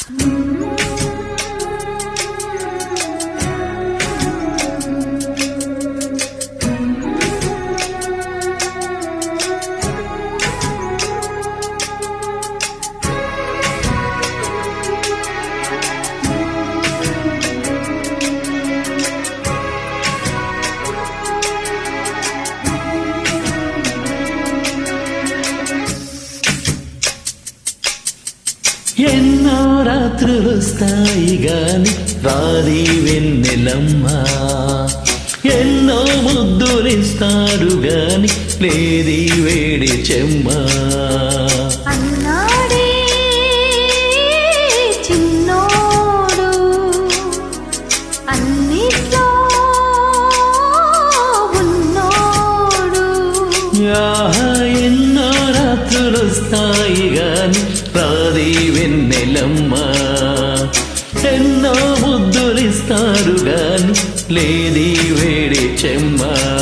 ఎన్నో రాత్రులొస్తాయి గాని రాది వెన్నెలమ్మ, ఎన్నో ముద్దులిస్తాడు గాని లేది వేడి చెమ్మ. అన్నాడే చిన్నోడు అన్నిట్లో ఉన్నోడు. ఎన్నో రాత్రులొస్తాయి గాని రాది వెన్నెలమ్మ, ఎన్నో ముద్దులిస్తారు గాని లేది వేడి చెమ్మ.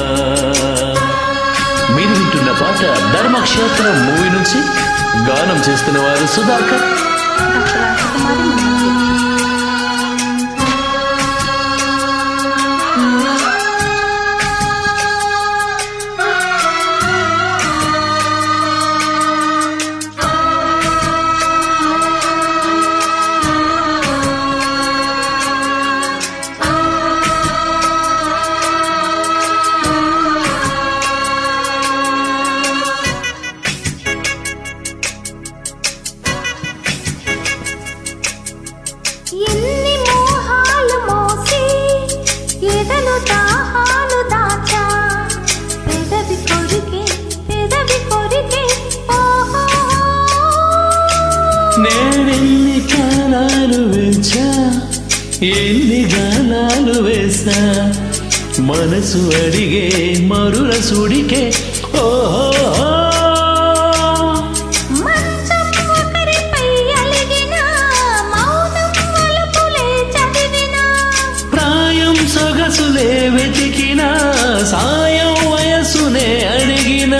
మీరు వింటున్న పాట ధర్మక్షేత్రం మూవీ నుంచి గానం చేస్తున్న వారు సుధాకర్. ఎన్ని మోహాలు మోసి ఎదలు దాహాలు దాచా, పెదవి కొరికే ఓహో. నేనెన్ని కాలాలు వేచా, ఎన్ని గానాలు వేసా, మనసు అడిగే మరుల సుడికే ఓహో. సొగసులే వెతికినా సాయం వయసునే అడిగినా,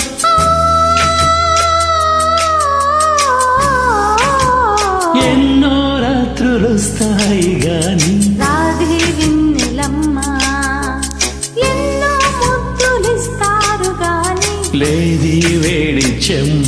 ఎన్నో రాత్రులొస్తాయి గాని రాధే వెన్నెలమ్మ, ఎన్నో ముద్దులిస్తారు గాని లేది వేడి చెమ్మ.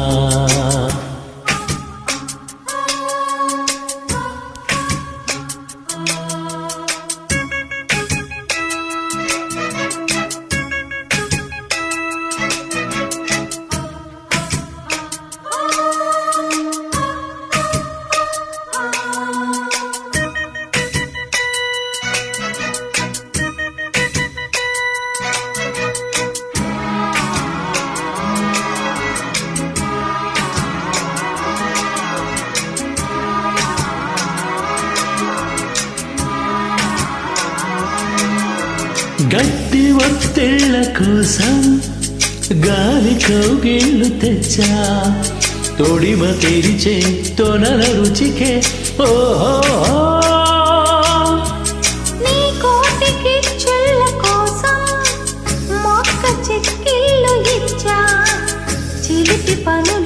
గట్టి ఒత్తిళ్ళ కోసం గాలి కౌగిళ్ళు తెచ్చా, తొడిమ తెరిచే తొనల రుచికే ఓహో. నీ కోటికి చెల్ల కోసం మొక్క చెక్కిళ్ళు ఇచ్చా, చిలిపి పనులు